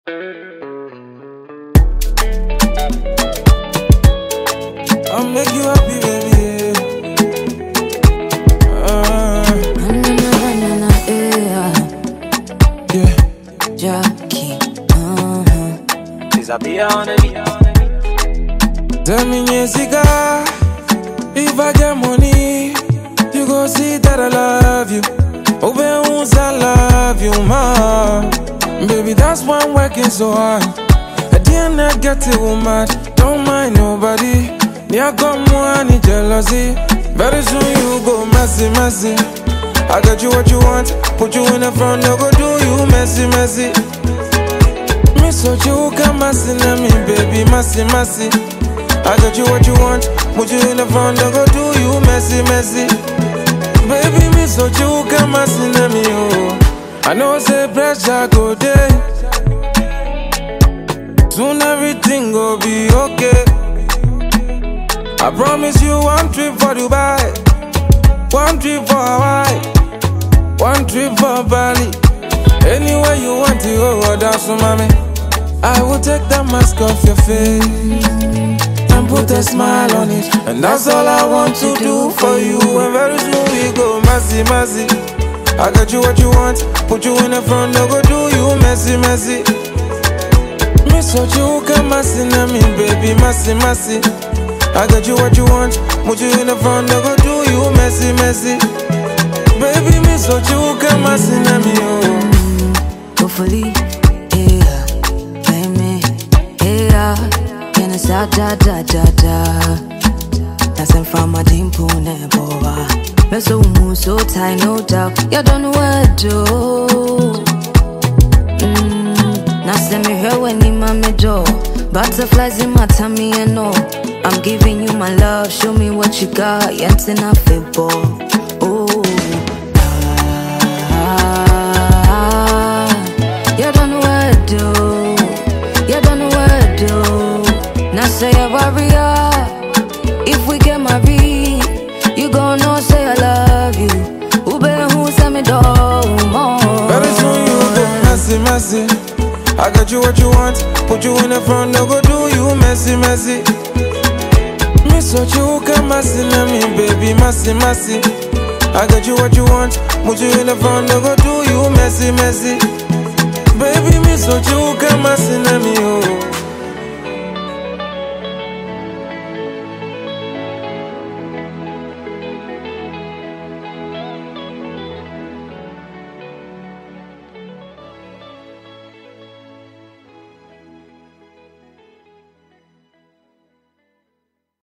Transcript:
I'll make you happy, baby. Yeah. Jackie, Disappear on the beat. Tell me, Jessica, if I get money, you gon' see that I love you. Open wounds, I love you, ma. Baby, that's why I'm working so hard. I didn't get it, woman. Don't mind nobody. Yeah, come on, need jealousy. Very soon you go messy, messy. I got you what you want, put you in the front, no go do you messy, messy. Me so you come messy, me baby, messy, messy. I got you what you want, put you in the front, no go do you messy, messy. Baby, me so you come messy, me oh. I know say pressure go day. Soon everything go be okay. I promise you one trip for Dubai, one trip for Hawaii, one trip for Bali. Anywhere you want to go, that's for mommy. I will take the mask off your face and put a smile on it, and that's all I want to do for you. And very soon we go messy, messy. I got you what you want, put you in the front, no go do you messy, messy. Me so you can messy, me baby, messy, messy. I got you what you want, put you in the front, no go do you messy, messy. Baby, me so you can messy, me oh. hopefully, yeah, baby, yeah, can I start da da da da? That's in from my dimple boa. We're so move so tight, no doubt. You don't know what to do. Now send me here when you mommy do. Butterflies in my tummy and all. I'm giving you my love, show me what you got. Yet in a fable. Oh, you don't know what to do. You don't know what to do. Now say a warrior. If we get married, you gon' know say I love you. Ube who send me do more. Very soon you go messy, messy. I got you what you want, put you in the front, no go do you messy, messy. Me so you can messy, me baby, messy, messy. I got you what you want, put you in the front, no go do you messy, messy. Baby, me so you can messy, me oh.